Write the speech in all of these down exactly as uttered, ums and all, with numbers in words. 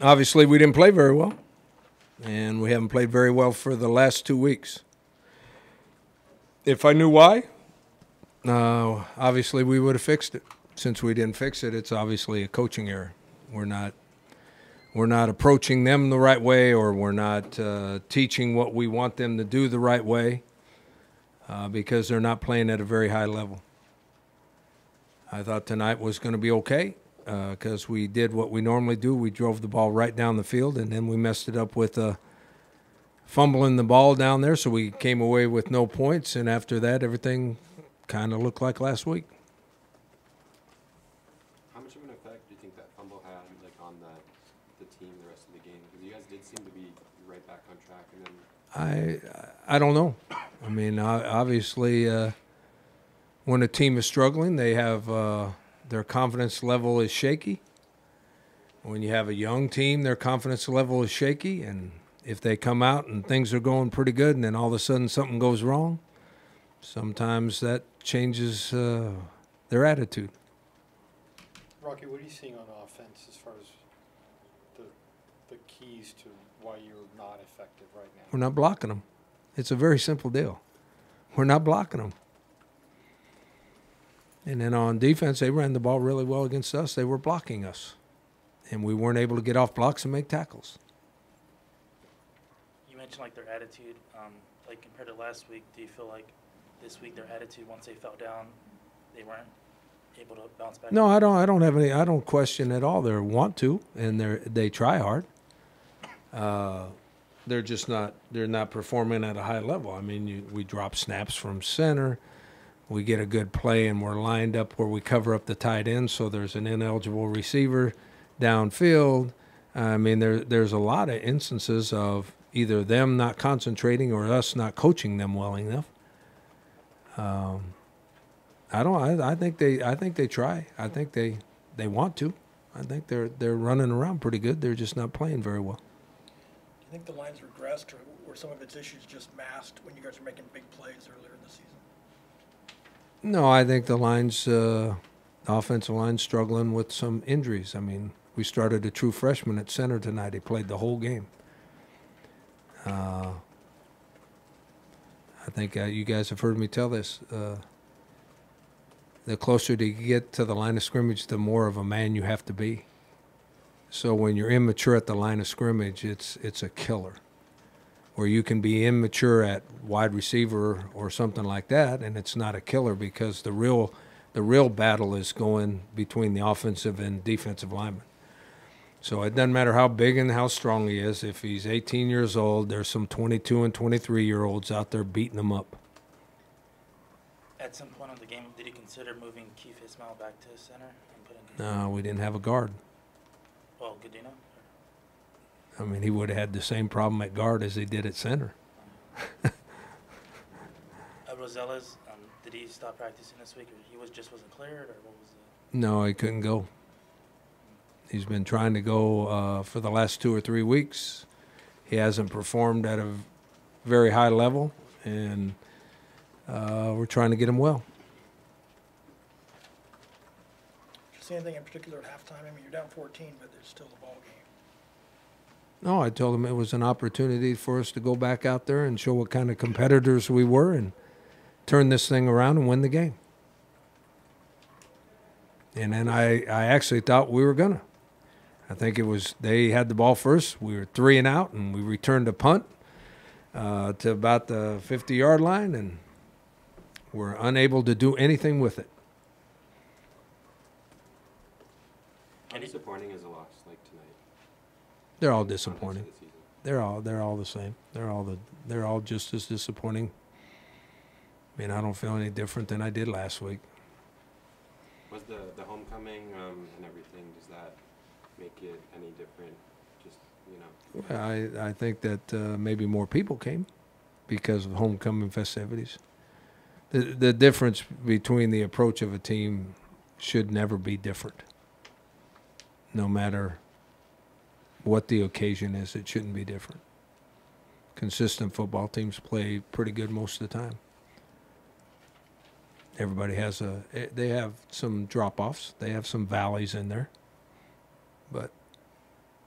obviously we didn't play very well, and we haven't played very well for the last two weeks. If I knew why, uh, obviously we would have fixed it. Since we didn't fix it, it's obviously a coaching error. We're not we're not approaching them the right way, or we're not uh, teaching what we want them to do the right way, uh, because they're not playing at a very high level. I thought tonight was going to be okay because uh, we did what we normally do. We drove the ball right down the field, and then we messed it up with uh, fumbling the ball down there, so we came away with no points, and after that, everything kind of looked like last week. How much of an effect do you think that fumble had like on the, the team the rest of the game? Because you guys did seem to be right back on track. And then I I don't know. I mean, obviously, uh, when a team is struggling, they have uh, their confidence level is shaky. When you have a young team, their confidence level is shaky, and if they come out and things are going pretty good and then all of a sudden something goes wrong, sometimes that changes uh, their attitude. Rocky, what are you seeing on offense as far as the the keys to why you're not effective right now? We're not blocking them. It's a very simple deal. We're not blocking them. And then on defense, they ran the ball really well against us. They were blocking us. And we weren't able to get off blocks and make tackles. You mentioned like their attitude, um, like compared to last week. Do you feel like this week their attitude, once they fell down, they weren't able to bounce back? No, I don't. I don't have any. I don't question at all. They want to, and they they try hard. Uh, they're just not. They're not performing at a high level. I mean, you, we drop snaps from center. We get a good play, and we're lined up where we cover up the tight end, so there's an ineligible receiver downfield. I mean, there there's a lot of instances of either them not concentrating or us not coaching them well enough. Um, I don't. I, I think they. I think they try. I think they. They want to. I think they're they're running around pretty good. They're just not playing very well. Do you think the line's regressed, or were some of its issues just masked when you guys were making big plays earlier in the season? No, I think the line's uh, the offensive line's struggling with some injuries. I mean, we started a true freshman at center tonight. He played the whole game. Uh, I think uh, you guys have heard me tell this. Uh, the closer you get to the line of scrimmage, the more of a man you have to be. So when you're immature at the line of scrimmage, it's it's a killer. Where you can be immature at wide receiver or something like that, and it's not a killer because the real the real battle is going between the offensive and defensive linemen. So it doesn't matter how big and how strong he is. If he's eighteen years old, there's some twenty-two and twenty-three-year-olds out there beating him up. At some point in the game, did you consider moving Keith Ismail back to center and putting? No, we didn't have a guard. Well, Godino? I mean, he would have had the same problem at guard as he did at center. uh, Rosales, um, did he stop practicing this week, or he was just wasn't cleared, or what was it? No, he couldn't go. He's been trying to go uh, for the last two or three weeks. He hasn't performed at a very high level, and uh, we're trying to get him well. Did you see anything in particular at halftime? I mean, you're down fourteen, but there's still a ball game. No, I told him it was an opportunity for us to go back out there and show what kind of competitors we were and turn this thing around and win the game. And then I, I actually thought we were going to. I think it was they had the ball first. We were three and out, and we returned a punt uh, to about the fifty-yard line, and were unable to do anything with it. how disappointing is a loss like tonight? They're all disappointing. Context of the season. They're all they're all the same. They're all the they're all just as disappointing. I mean, I don't feel any different than I did last week. Was the, the homecoming um, and everything, does that make it any different? Just, you know. I I think that uh, maybe more people came because of homecoming festivities. The the difference between the approach of a team should never be different. No matter what the occasion is, it shouldn't be different. Consistent football teams play pretty good most of the time. Everybody has a, they have some drop-offs. They have some valleys in there. But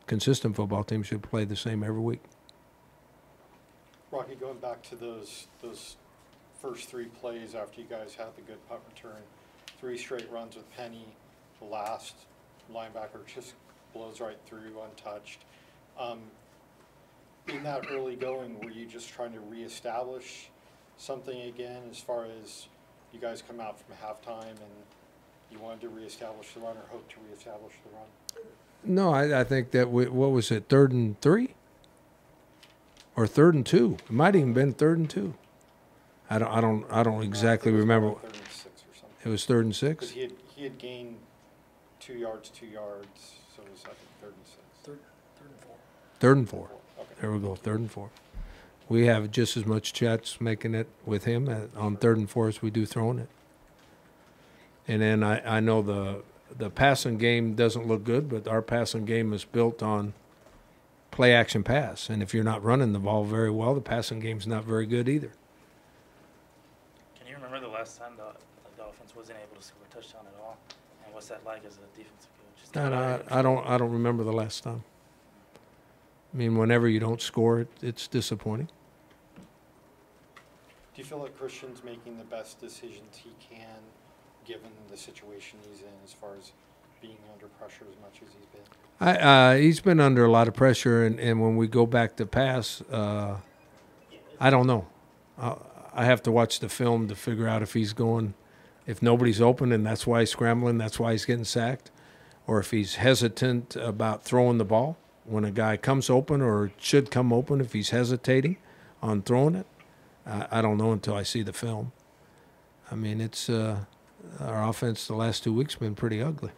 consistent football team should play the same every week. Rocky, going back to those, those first three plays after you guys had the good punt return, three straight runs with Penny, the last linebacker just blows right through untouched. Um, in that early going, were you just trying to reestablish something again as far as you guys come out from halftime and you wanted to reestablish the run or hope to reestablish the run? No, I, I think that we, what was it, third and three? Or third and two? It might even been third and two. I don't, I don't, I don't exactly No, I think it was remember. more Third and six or something. It was third and Because six. he had, he had gained two yards, two yards, so it was I think third and six. Third, third and four. Third and four. Okay. There we go, third and four. We have just as much chats making it with him at, on third and four as we do throwing it. And then I, I know the the passing game doesn't look good, but our passing game is built on play action pass. And if you're not running the ball very well, the passing game's not very good either. Can you remember the last time the, the offense wasn't able to score a touchdown at all? And what's that like as a defensive coach? Just And I, I don't I don't remember the last time. I mean, whenever you don't score, it, it's disappointing. Do you feel like Christian's making the best decisions he can, given the situation he's in, as far as being under pressure as much as he's been? I, uh, he's been under a lot of pressure, and, and when we go back to pass, uh, I don't know. I, I have to watch the film to figure out if he's going, if nobody's open and that's why he's scrambling, that's why he's getting sacked, or if he's hesitant about throwing the ball when a guy comes open or should come open, if he's hesitating on throwing it. I, I don't know until I see the film. I mean, it's uh, our offense the last two weeks been pretty ugly.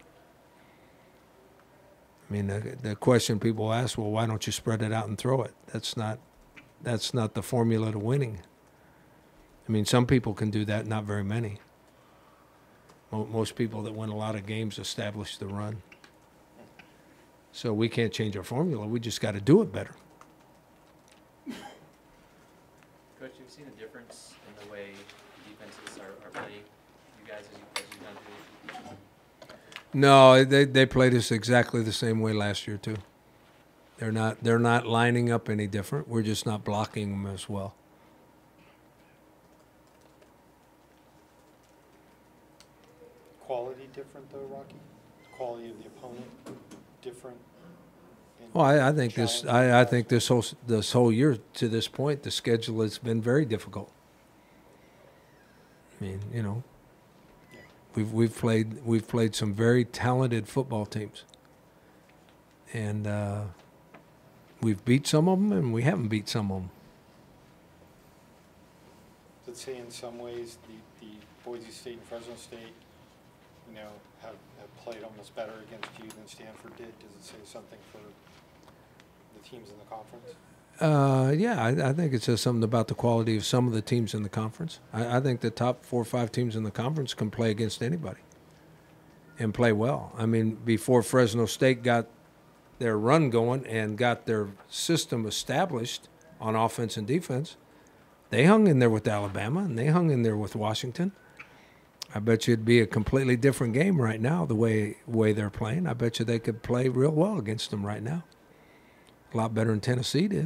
I mean, the, the question people ask, well, why don't you spread it out and throw it? That's not, that's not the formula to winning. I mean, some people can do that, not very many. Mo- Most people that win a lot of games establish the run. So we can't change our formula. We just got to do it better. Coach, have you seen a difference in the way defenses are, are playing you guys as, you, as you've done through? No, they they played us exactly the same way last year too. They're not they're not lining up any different. We're just not blocking them as well. Quality different though, Rocky? Quality of the opponent different? in Well, I, I think this challenge you I, I guys? think this whole s- this whole year to this point, the schedule has been very difficult. I mean, you know, Yeah. we've we've played we've played some very talented football teams, and uh, we've beat some of them, and we haven't beat some of them. Does it say in some ways the, the Boise State and Fresno State, you know, have, have played almost better against you than Stanford did? Does it say something for the teams in the conference? Uh, yeah, I, I think it says something about the quality of some of the teams in the conference. I, I think the top four or five teams in the conference can play against anybody and play well. I mean, before Fresno State got their run going and got their system established on offense and defense, they hung in there with Alabama and they hung in there with Washington. I bet you it'd be a completely different game right now, the way way they're playing. I bet you they could play real well against them right now. A lot better than Tennessee did.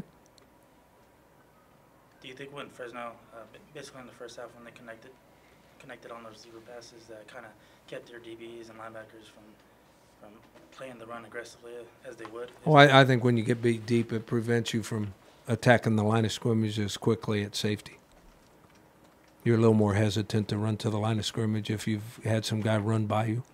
Do you think when Fresno, uh, basically in the first half when they connected, connected on those zero passes, that kind of kept their D Bs and linebackers from from playing the run aggressively as they would? Well, I, I think when you get beat deep, it prevents you from attacking the line of scrimmage as quickly at safety. You're a little more hesitant to run to the line of scrimmage if you've had some guy run by you.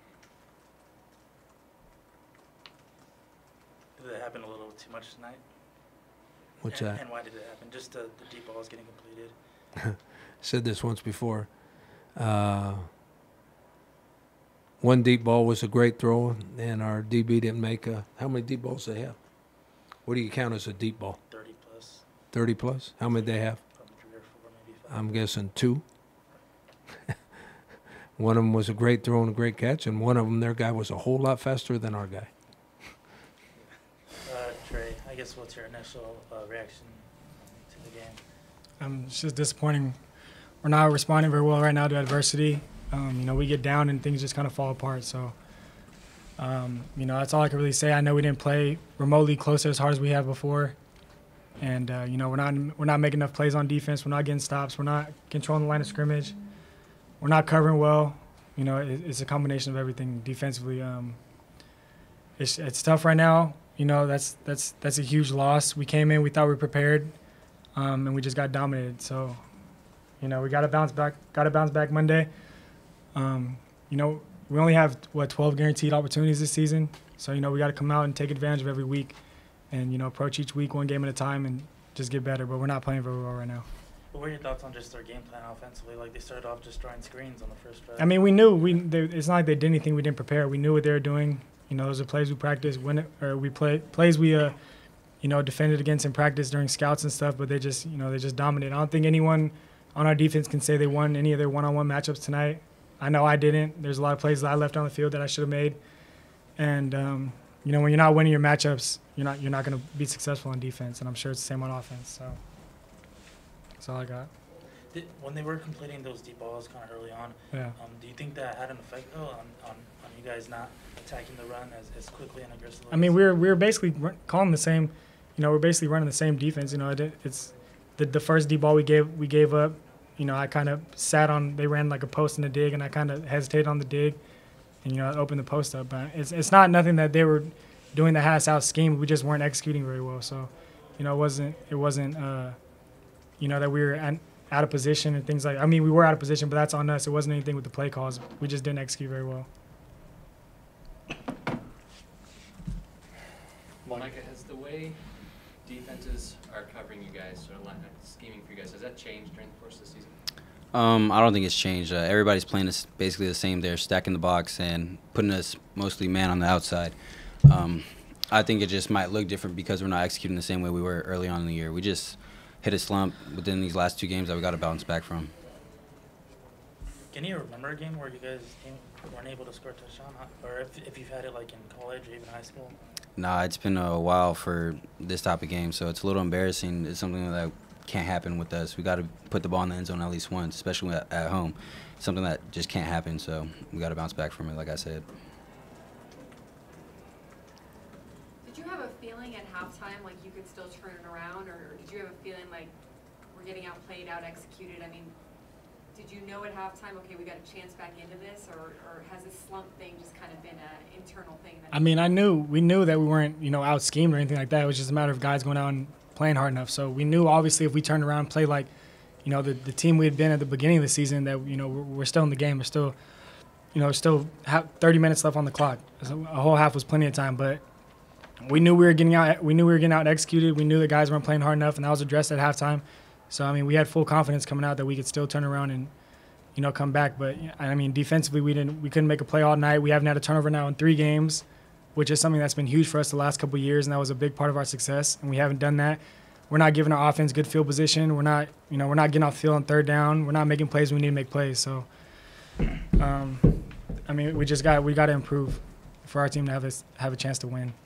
Did that happen a little too much tonight? What's and, that? And why did it happen? Just the, the deep balls getting completed. Said this once before. Uh, one deep ball was a great throw, and our D B didn't make a. How many deep balls they have? What do you count as a deep ball? thirty plus, thirty plus? How many they have? probably three or four, maybe five. I'm guessing two. One of them was a great throw and a great catch, and one of them, their guy was a whole lot faster than our guy. Uh, Trey, I guess what's your initial uh, reaction to the game? Um, it's just disappointing. We're not responding very well right now to adversity. Um, you know, we get down and things just kind of fall apart. So Um, you know, that's all I can really say. I know we didn't play remotely close as hard as we have before, and uh, you know, we're not we're not making enough plays on defense. We're not getting stops. We're not controlling the line of scrimmage. We're not covering well. You know, it, it's a combination of everything defensively. Um, it's it's tough right now. You know, that's that's that's a huge loss. We came in, we thought we were prepared, um, and we just got dominated. So, you know, we got to bounce back. Got to bounce back Monday. Um, you know, we only have what twelve guaranteed opportunities this season. So, you know, we got to come out and take advantage of every week, and you know, approach each week one game at a time and just get better. But we're not playing very well right now. What were your thoughts on just their game plan offensively? Like they started off just drawing screens on the first drive. I mean, we knew we. They, it's not like they did anything we didn't prepare. We knew what they were doing. You know, those are plays we practiced. When it, or we play plays we, uh, you know, defended against in practice during scouts and stuff. But they just, you know, they just dominated. I don't think anyone on our defense can say they won any of their one-on-one matchups tonight. I know I didn't. There's a lot of plays that I left on the field that I should have made. And um, you know, when you're not winning your matchups, you're not you're not going to be successful on defense. And I'm sure it's the same on offense. So that's all I got. Did, when they were completing those deep balls kind of early on, Yeah. um, do you think that had an effect though on, on, on you guys not attacking the run as, as quickly and aggressively? I mean, we were we were basically run- calling the same, you know, we're basically running the same defense. You know, it, it's the the first deep ball we gave we gave up. You know, I kind of sat on. They ran like a post and a dig, and I kind of hesitated on the dig, and you know, I opened the post up. But it's it's not nothing that they were doing the has out scheme. We just weren't executing very well. So, you know, it wasn't it wasn't uh, you know, that we were at, out of position and things like. I mean, we were out of position, but that's on us. It wasn't anything with the play calls. We just didn't execute very well. Micah, has the way defenses are covering you guys or line, scheming for you guys, has that changed during the course of the season? Um, I don't think it's changed. Uh, everybody's playing this basically the same. They're stacking the box and putting us mostly man on the outside. Um, I think it just might look different because we're not executing the same way we were early on in the year. We just hit a slump within these last two games that we got to bounce back from. Can you remember a game where you guys came, weren't able to score a touchdown, or if, if you've had it like in college or even high school? Nah, it's been a while for this type of game, so it's a little embarrassing. It's something that can't happen with us. We got to put the ball in the end zone at least once, especially at, at home. Something that just can't happen, so we got to bounce back from it, like I said. Did you have a feeling at halftime like you could still turn it around, or did you have a feeling like we're getting outplayed, out executed? I mean, did you know at halftime, okay, we got a chance back into this, or, or has this slump thing just kind of been an internal thing? That I mean, I knew we knew that we weren't, you know, out schemed or anything like that. It was just a matter of guys going out and playing hard enough. So we knew, obviously, if we turned around and played like, you know, the, the team we had been at the beginning of the season, that, you know, we're, we're still in the game. We're still, you know, still have thirty minutes left on the clock. So a whole half was plenty of time. But we knew we were getting out. We knew we were getting out executed. We knew the guys weren't playing hard enough, and that was addressed at halftime. So I mean, we had full confidence coming out that we could still turn around and, you know, come back. But I mean, defensively, we didn't. We couldn't make a play all night. We haven't had a turnover now in three games, which is something that's been huge for us the last couple of years, and that was a big part of our success. And we haven't done that. We're not giving our offense good field position. We're not, you know, we're not getting off the field on third down. We're not making plays when we need to make plays. So, um, I mean, we just got we got to improve for our team to have this have a chance to win.